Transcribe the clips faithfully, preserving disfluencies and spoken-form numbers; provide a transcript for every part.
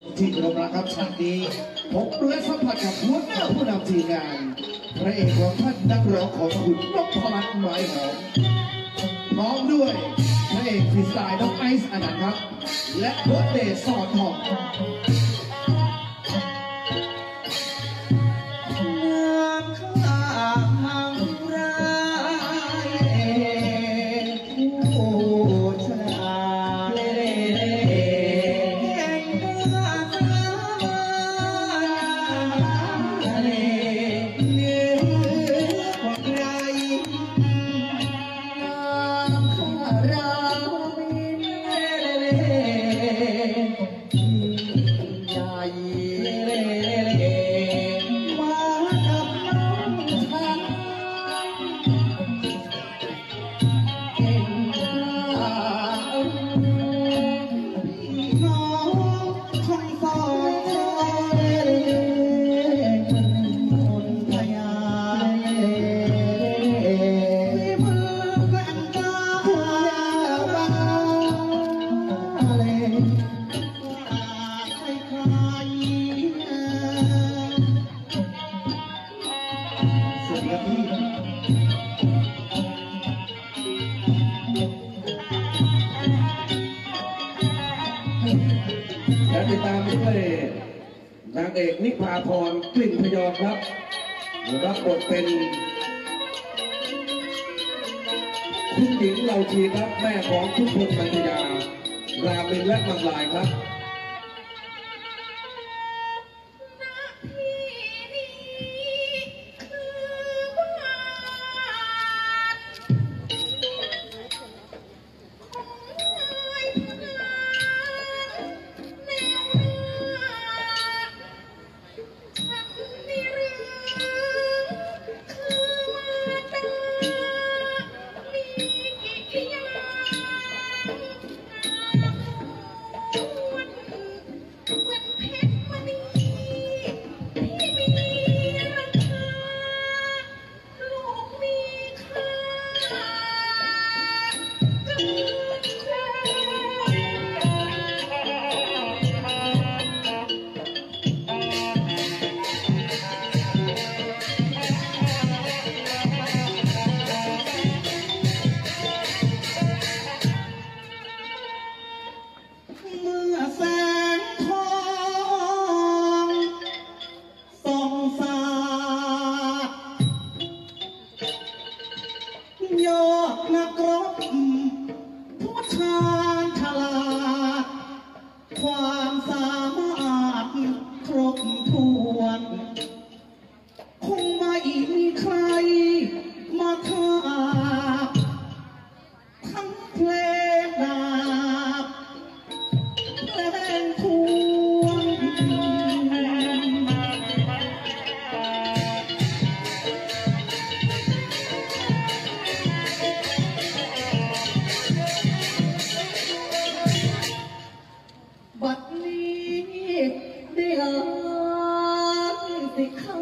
ที่กำลังรับฉากนี้พบและสัมผัสกับหัวหน้าผู้นำทีมงานพระเอกของท่านนักร้องของคุณนพรัตน์ไม้หอมพร้อมด้วยพระเอกฟรีสไตล์น้องไอซ์อนันต์ครับและดเดยสอนทองและติดตามด้วยนางเอกนิพาพรกลิ่นพยองครับรับบทเป็นคุณหญิงเหล่าชีครับแม่ของคุณพลปัญญารามินและมังลายครับนักรบผู้ชาญฉลาดความสามารถครบถ้วนคงไม่มีใครมาทาบทั้งเพลงดาบเพลงทวนบัดนี้ได้ลาสิขา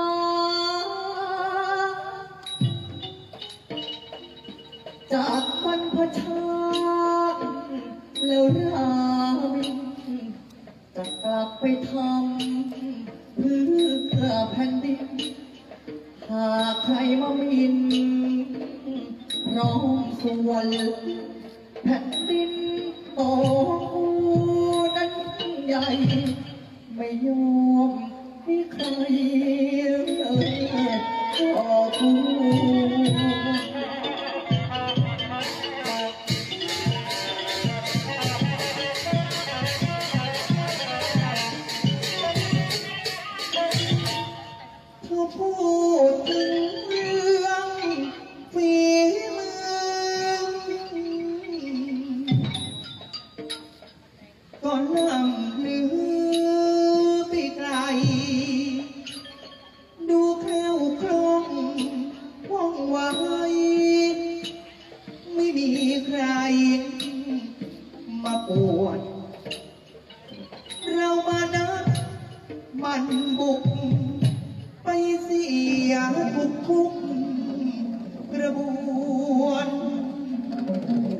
จากบรรพชาแล้วราวินจะกลับไปทำเพื่อแผ่นดินหากใครมามินพร้อมส่วนแผ่นดินโตนั้นใหญ่ไม่ยอมให้ใครขอพูถ้าพูดถึงเรื่องฝีมือก็ล่ำลือไปไกลดูแคล้วคล่องว่องไวไม่มีใครมาปวดเรามานักมันบุกไปเสียทุกทุกกระบวน